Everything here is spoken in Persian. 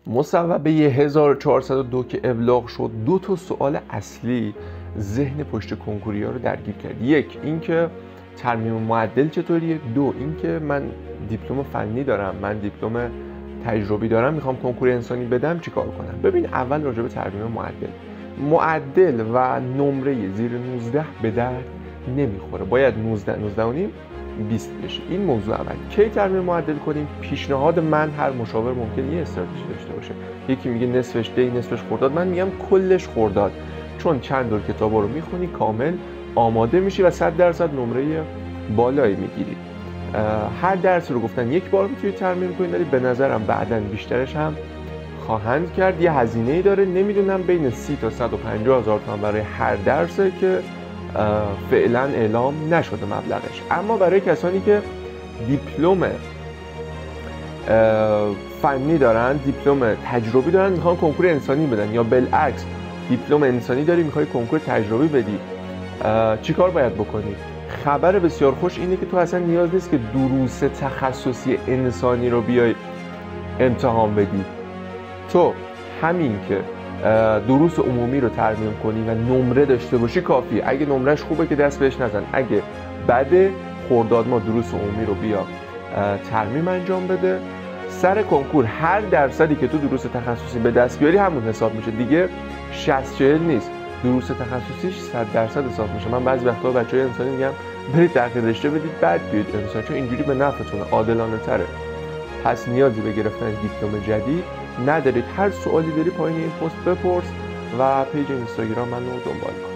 مصوبه 1402 که ابلاغ شد 2 تا سوال اصلی ذهن پشت کنکوریا رو درگیر کرد. یک اینکه ترمیم معدل چطوریه، دو اینکه من دیپلم فنی دارم، من دیپلم تجربی دارم، میخوام کنکور انسانی بدم چیکار کنم. ببین اول راجع به ترمیم معدل و نمره زیر 19 به درد نمیخوره، باید 19 و نیم 20 بشه. این موضوع اول. کی ترمیم معدل کنیم؟ پیشنهاد من، هر مشاور ممکنه یه استراتژی داشته باشه. یکی میگه نصفش دی نصفش خرداد، من میگم کلش خرداد، چون چند دور کتابا رو میخونی کامل آماده میشی و 100% نمره بالایی میگیری. هر درس رو گفتن یک بار میتونی ترمیم کنی، ولی به نظرم بعداً بیشترش هم خواهند کرد. یه هزینه‌ای داره، نمیدونم بین 30 تا 150 هزار تومان برای هر درسه که فعلا اعلام نشده مبلغش. اما برای کسانی که دیپلم فنی دارن، دیپلم تجربی دارن، میخوان کنکور انسانی بدن، یا بالعکس دیپلم انسانی داری میخوای کنکور تجربی بدی، چیکار باید بکنی؟ خبر بسیار خوش اینه که تو اصلا نیاز نیست که دروس تخصصی انسانی رو بیای امتحان بدی. تو همین که دروس عمومی رو ترمیم کنی و نمره داشته باشی کافیه. اگه نمرش خوبه که دست بهش نزن، اگه بده خرداد ما دروس عمومی رو بیا ترمیم انجام بده. سر کنکور هر درصدی که تو دروس تخصصی به دست بیاری همون حساب میشه دیگه، 60-40 نیست، دروس تخصصیش 100% حساب میشه. من بعضی وقتا بچهای انسانی میگم برید تغییر رشته بدید بعد بیاید انسانی، چون اینجوری به نفعتونه، عادلانه تره. پس نیازی به گرفتن دیپلم جدید ندارید. هر سوالی داری پایین این پست بپرس و پیج اینستاگرام منو دنبال کن.